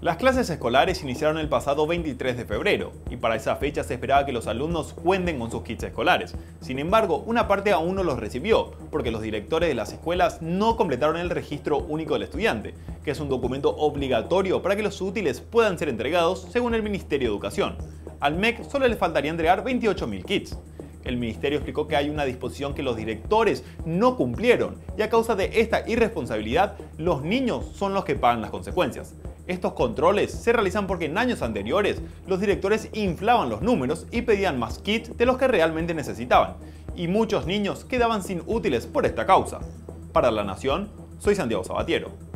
Las clases escolares iniciaron el pasado 23 de febrero, y para esa fecha se esperaba que los alumnos cuenten con sus kits escolares. Sin embargo, una parte aún no los recibió, porque los directores de las escuelas no completaron el registro único del estudiante, que es un documento obligatorio para que los útiles puedan ser entregados según el Ministerio de Educación. Al MEC solo le faltaría entregar 28.000 kits. El ministerio explicó que hay una disposición que los directores no cumplieron y a causa de esta irresponsabilidad, los niños son los que pagan las consecuencias. Estos controles se realizan porque en años anteriores los directores inflaban los números y pedían más kits de los que realmente necesitaban, y muchos niños quedaban sin útiles por esta causa. Para La Nación, soy Santiago Sabatiero.